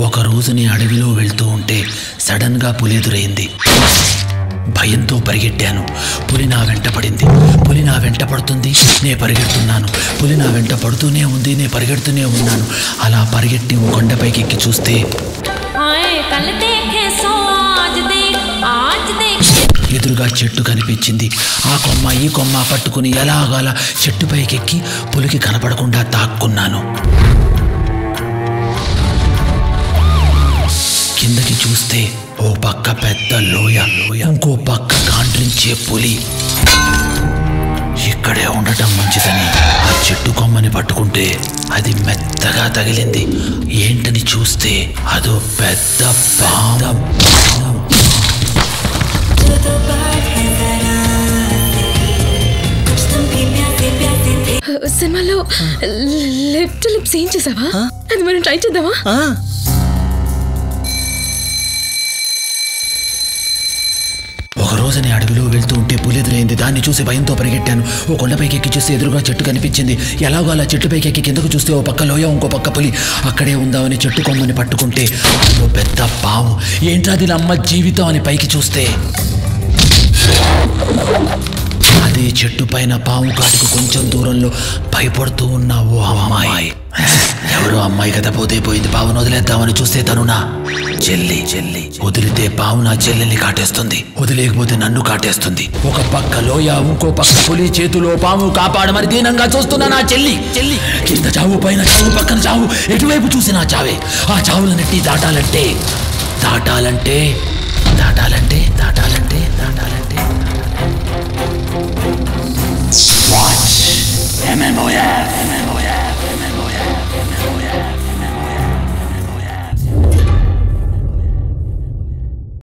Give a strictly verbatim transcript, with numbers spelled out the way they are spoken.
ఒక రోజు నీ అడవిలో వెళ్తూ ఉంటే సడన్ గా పులి ఎదురైంది. భయంతో పరిగెట్టాను. పులి నా వెంట పడింది. పులి నా వెంట పడుతుంది, నే పరిగెడుతున్నాను. పులి నా వెంట పడుతూనే ఉంది, నే పరిగెడుతూనే ఉన్నాను. అలా పరిగెట్టి ఓ కొండపైకి ఎక్కి చూస్తే ఎదురుగా చెట్టు కనిపించింది. ఆ కొమ్మ ఈ కొమ్మ పట్టుకుని ఎలాగలా చెట్టుపైకి ఎక్కి పులికి కనపడకుండా తాక్కున్నాను. కిందకి చూస్తే ఓ పక్క పెద్ద లోయ, ఇంకో పక్క గాండ్రించే పులి. ఇక్కడే ఉండటం మంచిదని ఆ చెట్టు కొమ్మని పట్టుకుంటే అది మెత్తగా తగిలింది. ఏంటని చూస్తే అదో పెద్ద పాము. సినిమాలో లిప్ టు లిప్స్ ఏం చేసావా? అది మనం ట్రై చేద్దామా? ఒక రోజు నేను అడవిలో వెళ్తూ ఉంటే పులి ఎదురైంది. దాన్ని చూసి భయంతో పరిగెట్టాను. ఓ కొండపైకి ఎక్కి చూస్తే ఎదురుగా చెట్టు కనిపించింది. ఎలాగో అలా చెట్టుపైకి ఎక్కి కిందకు చూస్తే ఓ పక్క లోయ, ఇంకో పక్క పులి. అక్కడే ఉందామని చెట్టు కొమ్మని పట్టుకుంటే ఓ పెద్ద పాము. ఏంట్రాది అమ్మ జీవితం అని పైకి చూస్తే అదే చెట్టు పైన పాము కాటుకు కొంచెం దూరంలో భయపడుతూ ఉన్న ఓ అమ్మాయి. ఎవరో అమ్మాయి కదా, పోతే పోయింది. పావును వదిలేద్దామని చూస్తే తను నా చెల్లి. చెల్లి వదిలితే పావు నా చెల్లెల్ని కాటేస్తుంది, వదిలేకపోతే నన్ను కాటేస్తుంది. ఒక పక్క లోయ, ఇంకో పక్క పులి, చేతిలో పాము. కాపాడమని దీనంగా చూస్తున్నా నా చెల్లి. చెల్లి కింద చావు, పైన చావు, పక్కన చావు, ఎటువైపు చూసినా చావే. ఆ చావులనెట్టి దాటాలంటే దాటాలంటే దాటాలంటే దాటాలంటే దాటాలంటే watch M M O F